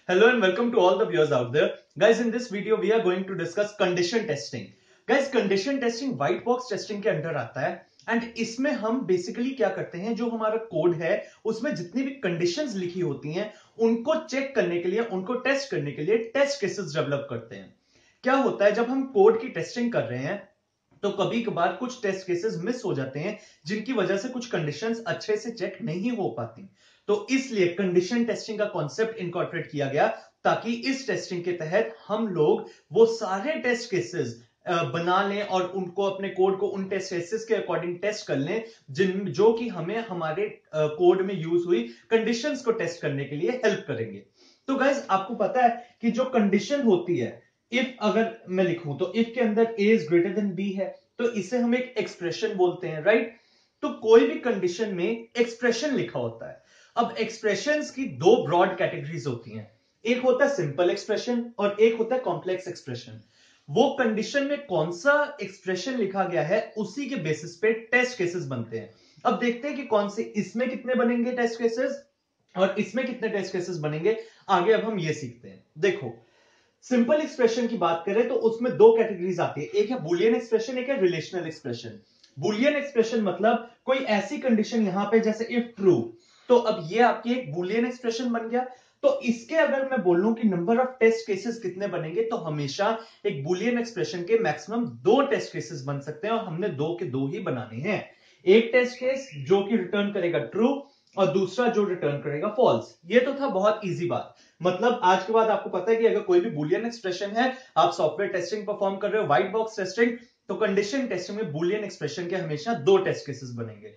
Hello and welcome to all the viewers out there. Guys, in this video we are going to discuss condition testing. Guys, condition testing white box testing के under आता है and इसमें हम basically क्या करते हैं, जो हमारा कोड है उसमें जितनी भी कंडीशंस लिखी होती हैं उनको चेक करने के लिए, उनको टेस्ट करने के लिए टेस्ट केसेस डेवलप करते हैं। क्या होता है, जब हम कोड की टेस्टिंग कर रहे हैं तो कभी कभार कुछ टेस्ट केसेस मिस हो जाते हैं जिनकी वजह से कुछ कंडीशंस अच्छे से चेक नहीं हो पाती। तो इसलिए कंडीशन टेस्टिंग का कॉन्सेप्ट इनकॉर्पोरेट किया गया ताकि इस टेस्टिंग के तहत हम लोग वो सारे टेस्ट केसेस बना लें और उनको अपने कोड को उन टेस्ट केसेस के अकॉर्डिंग टेस्ट कर लें जिन जो कि हमें हमारे कोड में यूज हुई कंडीशंस को टेस्ट करने के लिए हेल्प करेंगे। तो गाइस, आपको पता है कि जो कंडीशन होती है, इफ अगर मैं लिखूं तो इफ के अंदर a is greater than b है तो इसे हम एक एक्सप्रेशन बोलते हैं, राइट। तो कोई भी कंडीशन में एक्सप्रेशन लिखा होता है। अब एक्सप्रेशंस की दो ब्रॉड कैटेगरीज होती हैं, एक होता है सिंपल एक्सप्रेशन और एक होता है कॉम्प्लेक्स एक्सप्रेशन। वो कंडीशन में कौन सा एक्सप्रेशन लिखा गया है उसी के बेसिस पे टेस्ट केसेस बनते हैं। अब देखते हैं कि कौन से, इसमें कितने बनेंगे टेस्ट केसेस और इसमें कितने टेस्ट केसेस बनेंगे आगे। अब हम ये सीखते हैं। देखो, सिंपल एक्सप्रेशन की बात करें तो उसमें दो कैटेगरीज आती है, एक है बुलियन एक्सप्रेशन, एक है रिलेशनल एक्सप्रेशन। बुलियन एक्सप्रेशन मतलब कोई ऐसी कंडीशन यहां पे जैसे इफ ट्रू, तो अब ये आपकी एक बुलियन एक्सप्रेशन बन गया। तो इसके अगर मैं बोलूं कि नंबर ऑफ टेस्ट केसेस कितने बनेंगे, तो हमेशा एक बुलियन एक्सप्रेशन के मैक्सिमम दो टेस्ट केसेस बन सकते हैं और हमने दो के दो ही बनाने हैं। एक टेस्ट केस जो कि रिटर्न करेगा ट्रू और दूसरा जो रिटर्न करेगा फॉल्स। ये तो था बहुत इजी बात। मतलब आज के बाद आपको पता है कि अगर कोई भी बुलियन एक्सप्रेशन है, आप सॉफ्टवेयर टेस्टिंग परफॉर्म कर रहे हो, व्हाइट बॉक्स टेस्टिंग, तो कंडीशन टेस्टिंग में बुलियन एक्सप्रेशन के हमेशा दो टेस्ट केसेस बनेंगे।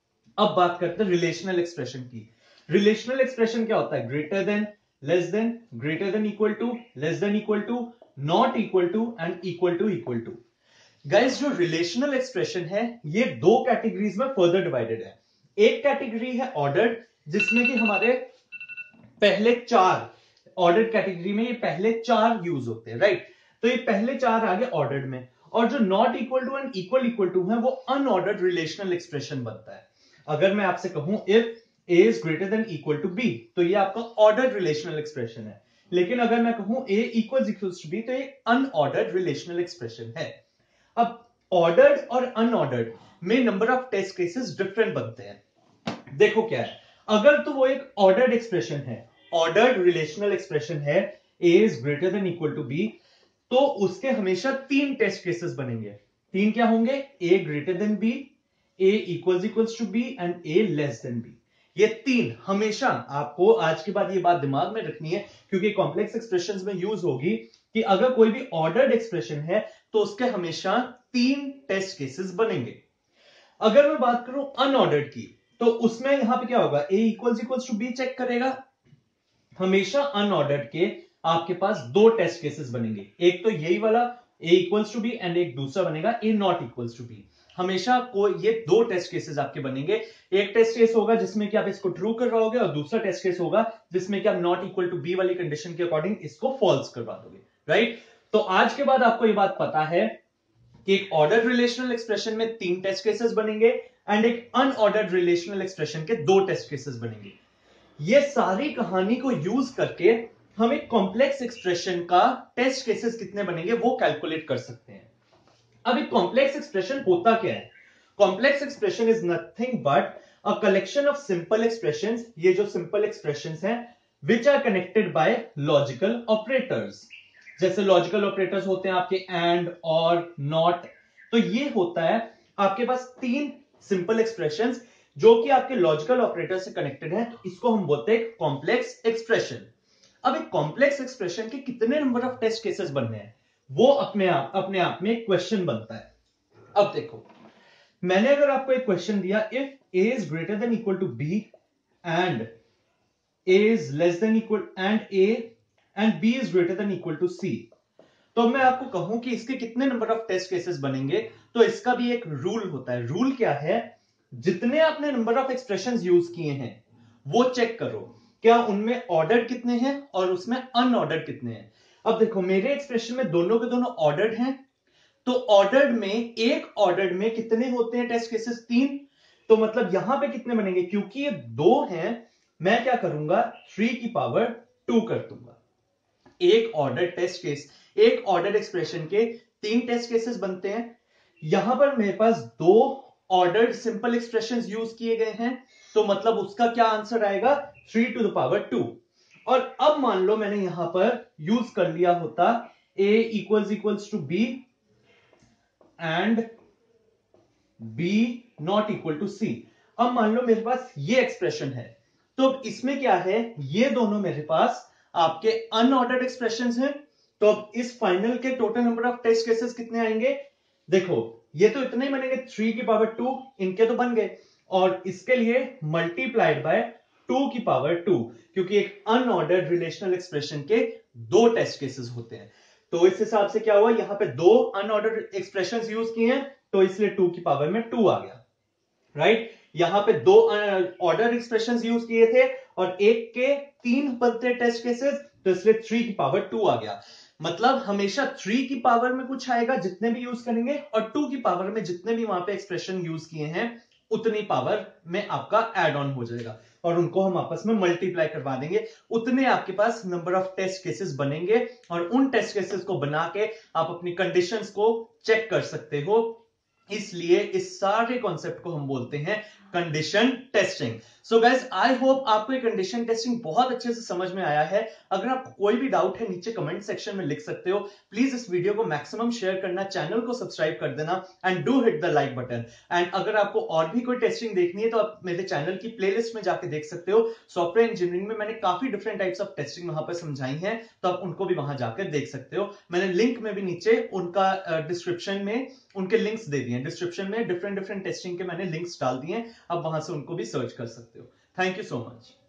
अब बात करते हैं रिलेशनल एक्सप्रेशन की। रिलेशनल एक्सप्रेशन क्या होता है? Greater than, less than, greater than equal to, less than equal to, not equal to and equal to equal to. Guys, जो रिलेशनल एक्सप्रेशन है ये दो कैटेगरीज में फर्दर डिवाइडेड है। एक कैटेगरी है ऑर्डर्ड, जिसमें कि हमारे पहले चार, ऑर्डर्ड कैटेगरी में ये पहले चार यूज होते हैं, राइट। तो ये पहले चार आगे ऑर्डर्ड में, और जो not equal to and equal equal to है वो अनऑर्डर्ड रिलेशनल एक्सप्रेशन बनता है। अगर मैं आपसे कहूं if a is greater than equal to b, तो ये आपका ऑर्डर्ड रिलेशनल एक्सप्रेशन है। लेकिन अगर मैं कहूं a इक्वल्स टू b, तो ये अनऑर्डर्ड रिलेशनल एक्सप्रेशन है। अब ऑर्डर्ड और अनऑर्डर्ड में number of test cases different बनते हैं। देखो क्या है, अगर तो वो एक ऑर्डर्ड एक्सप्रेशन है, ऑर्डर्ड रिलेशनल एक्सप्रेशन है, a is greater than equal to b, तो उसके हमेशा तीन टेस्ट केसेस बनेंगे। तीन क्या होंगे? a greater than b, a equals to b and a less than b। ये तीन हमेशा आपको आज के बाद ये बात दिमाग में रखनी है, क्योंकि कॉम्प्लेक्स एक्सप्रेशंस में यूज होगी कि अगर कोई भी ऑर्डर्ड एक्सप्रेशन है तो उसके हमेशा तीन टेस्ट केसेस बनेंगे। अगर मैं बात करूं अनऑर्डर्ड की, तो उसमें यहां पे क्या होगा? a equals to b check करेगा। हमेशा अनऑर्डर्ड के आपके पास दो टेस्ट केसेस बनेंगे, एक तो यही वाला a equals to b and एक दूसरा बनेगा a not equals to b। हमेशा को ये दो टेस्ट केसेस आपके बनेंगे। एक टेस्ट केस होगा जिसमें कि आप इसको ट्रू करवाओगे और दूसरा टेस्ट केस होगा जिसमें कि आप नॉट इक्वल टू बी वाली कंडीशन के अकॉर्डिंग इसको फॉल्स करवा दोगे, राइट। तो आज के बाद आपको ये बात पता है कि एक ऑर्डर्ड रिलेशनल एक्सप्रेशन में तीन टेस्ट केसेस बनेंगे एंड एक अनऑर्डर्ड रिलेशनल एक्सप्रेशन के दो टेस्ट केसेस बनेंगे। ये सारी कहानी को यूज करके हम एक कॉम्प्लेक्स एक्सप्रेशन का टेस्ट केसेस कितने बनेंगे वो कैलकुलेट कर सकते हैं। अब एक कॉम्प्लेक्स एक्सप्रेशन होता क्या है? Complex expression is nothing but a collection of simple expressions. ये जो सिंपल एक्सप्रेशंस हैं which are connected by logical operators. जैसे लॉजिकल ऑपरेटर्स होते हैं आपके एंड, और, नॉट। तो ये होता है आपके पास तीन सिंपल एक्सप्रेशंस जो कि आपके लॉजिकल ऑपरेटर से कनेक्टेड है, तो इसको हम बोलते हैं कॉम्प्लेक्स एक्सप्रेशन। अब एक कॉम्प्लेक्स एक्सप्रेशन के कितने नंबर ऑफ टेस्ट केसेस बनने हैं वो अपने आप में एक क्वेश्चन बनता है। अब देखो, मैंने अगर आपको एक क्वेश्चन दिया, if a is greater than equal to b and a is less than equal and b is greater than equal to c, तो मैं आपको कहूं कि इसके कितने नंबर ऑफ टेस्ट केसेस बनेंगे, तो इसका भी एक रूल होता है। रूल क्या है? जितने आपने नंबर ऑफ एक्सप्रेशंस यूज किए हैं वो चेक करो, क्या उनमें ऑर्डर्ड कितने हैं और उसमें अनऑर्डर्ड कितने हैं। अब देखो, मेरे एक्सप्रेशन में दोनों के दोनों ऑर्डर्ड हैं, तो ऑर्डर्ड में, एक ऑर्डर्ड में कितने होते हैं टेस्ट केसेस? तीन। तो मतलब यहां पे कितने बनेंगे? क्योंकि ये दो हैं, मैं क्या करूंगा, 3 की पावर 2 कर दूंगा। एक ऑर्डर टेस्ट केस, एक ऑर्डर एक्सप्रेशन के 3 टेस्ट केसेस बनते हैं। यहां पर मेरे पास 2 ऑर्डर्ड सिंपल एक्सप्रेशंस यूज किए गए हैं, तो मतलब उसका क्या आंसर आएगा 3 टू द पावर 2। और अब मान लो मैंने यहां पर यूज कर लिया होता a equals to b and b not equal to c। अब मान लो मेरे पास ये एक्सप्रेशन है, तो इसमें क्या है, ये दोनों मेरे पास आपके अनऑर्डर्ड एक्सप्रेशंस हैं। तो अब इस फाइनल के total number of test cases कितने आएंगे, देखो ये तो इतने ही बनेंगे 3 की पावर 2, इनके तो बन गए, और इसके लिए मल्टीप्लाइड बाय 2 की पावर 2, क्योंकि एक अनऑर्डर्ड रिलेशनल एक्सप्रेशन के 2 टेस्ट केसेस होते हैं। तो इस हिसाब से क्या हुआ, यहां पे 2 अनऑर्डर्ड एक्सप्रेशंस यूज किए हैं, तो इसलिए 2 की पावर में 2 आ गया, राइट। यहां पे 2 ऑर्डर एक्सप्रेशंस यूज किए थे और एक के 3 बनते टेस्ट केसेस, तो इसलिए 3 की पावर 2 आ गया। मतलब हमेशा 3 की पावर में कुछ आएगा जितने भी यूज करेंगे, और 2 की पावर में जितने भी वहां पे एक्सप्रेशन यूज किए हैं उतनी पावर में आपका एड ऑन हो जाएगा, और उनको हम आपस में मल्टीप्लाई करवा देंगे। उतने आपके पास नंबर ऑफ टेस्ट केसेस बनेंगे, और उन टेस्ट केसेस को बना के आप अपनी कंडीशंस को चेक कर सकते हो। इसलिए इस सारे कॉन्सेप्ट को हम बोलते हैं condition testing. So guys, I hope आपको ये कंडीशन टेस्टिंग बहुत अच्छे से समझ में आया है। अगर आपको कोई भी डाउट है नीचे कमेंट सेक्शन में लिख सकते हो। प्लीज इस वीडियो को मैक्सिमम शेयर करना, चैनल को सब्सक्राइब कर देना, and do hit the like button. And अगर आपको और भी कोई टेस्टिंग देखनी है तो आप मेरे चैनल की प्लेलिस्ट में जाके देख सकते हो। सॉफ्टवेयर इंजीनियरिंग में मैंने काफी डिफरेंट टाइप्स ऑफ टेस्टिंग वहां पर समझाई है, तो आप उनको भी वहां जाकर देख सकते हो। मैंने लिंक में भी नीचे उनका डिस्क्रिप्शन में उनके लिंक्स दे दिए हैं। डिस्क्रिप्शन में डिफरेंट टेस्टिंग के मैंने लिंक्स डाल दिए हैं, आप वहां से उनको भी सर्च कर सकते हो। Thank you so much.